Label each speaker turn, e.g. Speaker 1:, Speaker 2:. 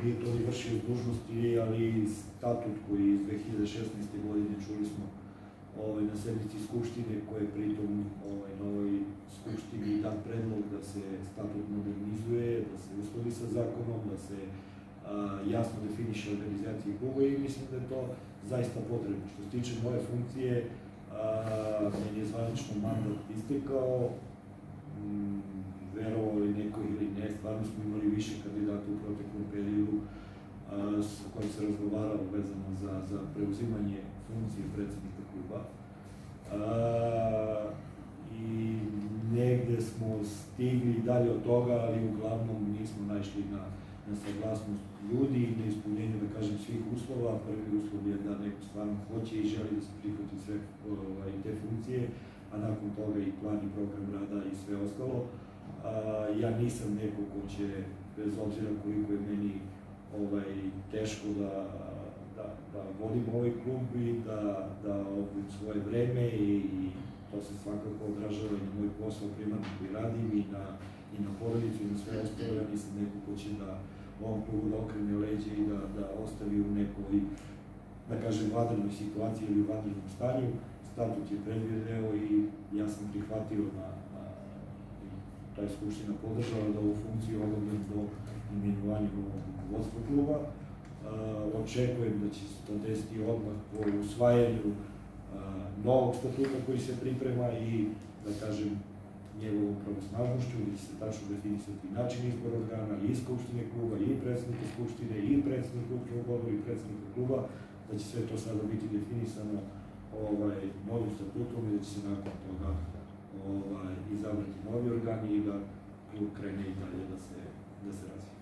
Speaker 1: nije to ni vršio dužnosti, ali statut koji iz 2016. godine čuli smo na sednici Skupštine, koje pritom na ovoj Skupštini dan predlog da se statut modernizuje, da se uskladi sa zakonom, da se jasno definiše organizacije kluba i mislim da je to zaista potrebno. Što se tiče moje funkcije, meni je zvanično mandat istekao, verovali neko ili ne, stvarno smo imali više kandidata u proteklom periodu s kojim se razgovaralo vezano za preuzimanje funkcije predsednika kluba. I negde smo stigli dalje od toga, ali uglavnom nismo naišli na saglasnost ljudi i na ispunjenje, da kažem, svih uslova. Prvi uslov je da neko stvarno hoće i želi da se prihvati sve te funkcije, a nakon toga i plan i program rada i sve ostalo. Ja nisam neko ko će, bez obzira koliko je meni teško da vodim ovaj klub i da odvojim svoje vreme i to se svakako odražava i na moj posao primarno koji radim i na porodicu i na sve ostalo. Ja nisam neko ko će da ovom klubu da okrene leđe i da ostavi u nekoj, da kažem, vanrednoj situaciji ili u vanrednom stanju. Statut je predvideo i ja sam prihvatio taj Skupština podržala da ovu funkciju obavljam do imenovanja novog rukovodstva kluba. Očekujem da će se to desiti odmah po usvajanju novog statuta koji se priprema i, da kažem, njegovom pravosnažnošću, gde će se tačno definisati način izbora organa i Skupštine kluba, i predsednika Skupštine, i predsednika upravnog odbora, i predsednika kluba, da će sve to sada biti definisano novim statutom i da će se nakon toga izabrati novi organi i da klub krene i dalje da se razvije.